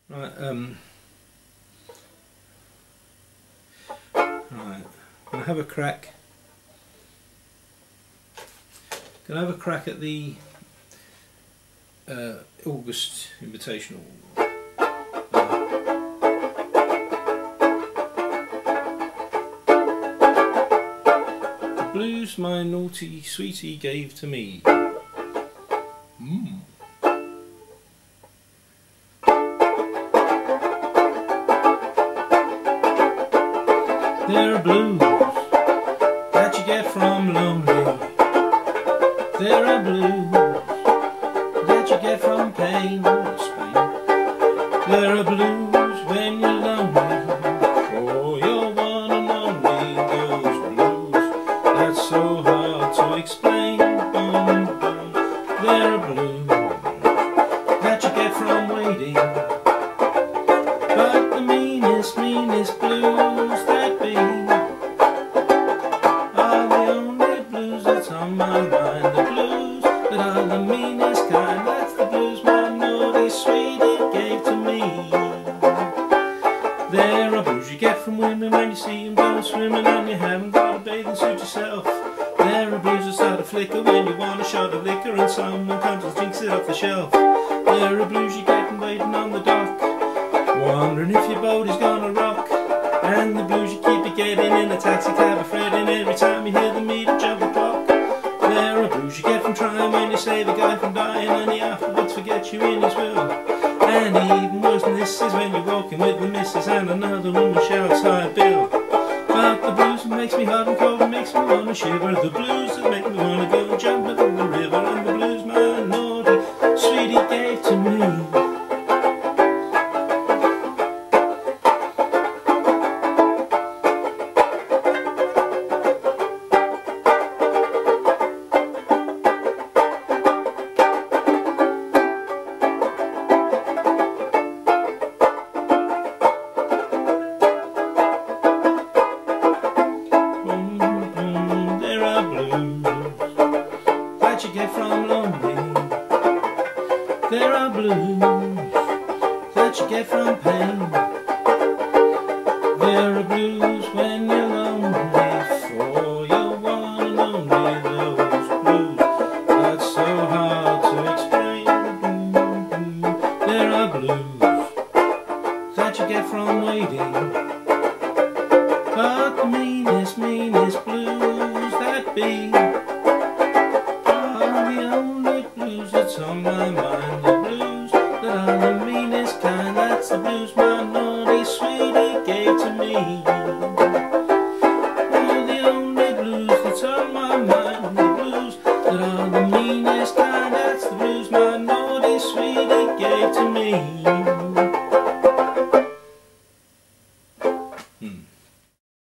Right, I'm gonna have a crack. Gonna have a crack at the August Invitational. The blues my naughty sweetie gave to me. There are blues that you get from lonely. There are blues that you get from pain or Spain. There are blues when you're lonely, for you're one and only. Those blues that's so hard to explain. There are blues that you get from waiting, but the meanest blues that be are the only blues that's on my mind. The blues that are the meanest kind, that's the blues my naughty sweetie gave to me. There are blues you get from women when you see them go swimming and you haven't got a bathing suit yourself. There are blues that start to flicker when you want a shot of liquor and someone comes and drinks it off the shelf. There are blues you get waiting on the dock, wondering if your boat is gonna rock. And the blues you keep getting in a taxi cab, fretting every time you hear the meter jump the clock. There are blues you get from trying when you save a guy from dying and he afterwards forgets you in his will. And even worse than this is when you're walking with the missus and another woman shouts, "Hi Bill." But the blues that makes me hot and cold and makes me wanna shiver, the blues that make me wanna go jumping in the river, and the blues my naughty sweetie gave to me. That you get from lonely. There are blues that you get from pain. There are blues when you're lonely, for you're one and only. Those blues that's so hard to explain. There are blues that you get from waiting, but the meanest blues that be that's on my mind. The blues that are the meanest kind, that's the blues my naughty sweetie gave to me. They're the only blues that's on my mind. The blues that are the meanest kind, that's the blues my naughty sweetie gave to me.